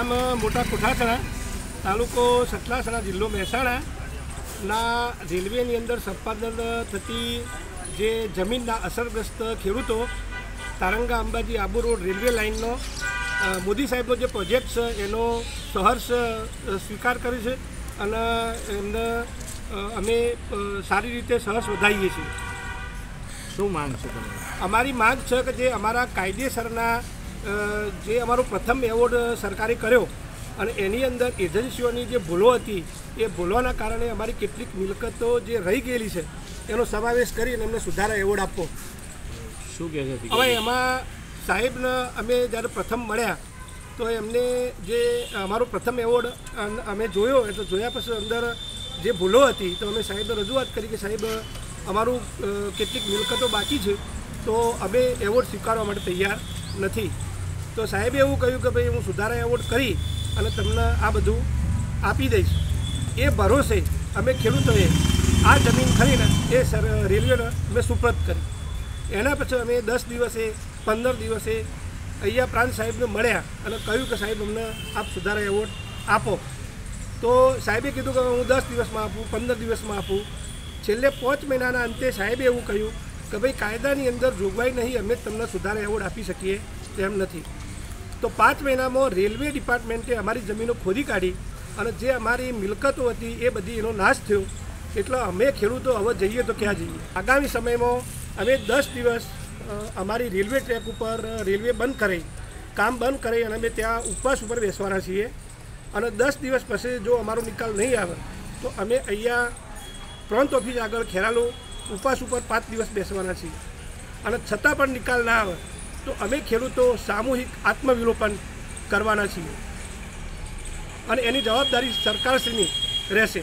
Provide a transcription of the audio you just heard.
ગામ મોટા કોઠાસણા, તાલુકો સતલાસણા, જિલ્લો મહેસાણાના રેલવેની અંદર સંપાદન થતી જે જમીનના અસરગ્રસ્ત ખેડૂતો તારંગા અંબાજી આબુ રોડ રેલવે લાઇનનો મોદી સાહેબનો જે પ્રોજેક્ટ છે એનો સહર્ષ સ્વીકાર કર્યો છે અને એમને અમે સારી રીતે સહર્ષ વધારીએ છીએ। શું માંગ છે તમારી? અમારી માંગ છે કે જે અમારા કાયદેસરના જે અમારો પ્રથમ એવોર્ડ સરકારે કર્યો અને એની અંદર એજન્સીઓની જે ભૂલો હતી એ ભૂલોના કારણે અમારી કેટલીક મિલકતો જે રહી ગયેલી છે એનો સમાવેશ કરીને એમને સુધારા એવોર્ડ આપવો। શું કહે છે? હવે એમાં સાહેબને અમે જ્યારે પ્રથમ મળ્યા તો એમને જે અમારો પ્રથમ એવોર્ડ અમે જોયો એટલે જોયા પછી અંદર જે ભૂલો હતી તો અમે સાહેબને રજૂઆત કરી કે સાહેબ અમારું કેટલીક મિલકતો બાકી છે તો અમે એવોર્ડ સ્વીકારવા માટે તૈયાર નથી। તો સાહેબે એવું કહ્યું કે ભાઈ હું સુધારા એવોર્ડ કરી અને તમને આ બધું આપી દઈશ। એ ભરોસે અમે ખેડૂતોએ આ જમીન ખરીને એ રેલવેને અમે સુપ્રત કરી। એના પછી અમે 10 દિવસે 15 દિવસે અહીંયા પ્રાંત સાહેબને મળ્યા અને કહ્યું કે સાહેબ અમને આપ સુધારા એવોર્ડ આપો। તો સાહેબે કીધું કે હું 10 દિવસમાં આપું, 15 દિવસમાં આપું। છેલ્લે 5 મહિનાના અંતે સાહેબે એવું કહ્યું કે ભાઈ કાયદાની અંદર જોગવાઈ નહીં, અમે તમને સુધારા એવોર્ડ આપી શકીએ તેમ નથી। તો 5 મહિનામાં રેલવે ડિપાર્ટમેન્ટે અમારી જમીનો ખોદી કાઢી અને જે અમારી મિલકતો હતી એ બધી એનો નાશ થયો। એટલે અમે ખેડૂતો હવે જઈએ તો ક્યાં જઈએ? આગામી સમયમાં અમે 10 દિવસ અમારી રેલવે ટ્રેક ઉપર રેલવે બંધ કરી, કામ બંધ કરી અને અમે ત્યાં ઉપવાસ ઉપર બેસવાના છીએ અને 10 દિવસ પછી જો અમારો નિકાલ નહીં આવે તો અમે અહીંયા પ્રાંત ઓફિસ આગળ ખેરાલુ ઉપવાસ ઉપર 5 દિવસ બેસવાના છીએ અને છતાં પણ નિકાલ ના આવે તો અમે ખેડૂતો સામૂહિક આત્મવિલોપન કરવાના છીએ અને એની જવાબદારી સરકારશ્રીની રહેશે।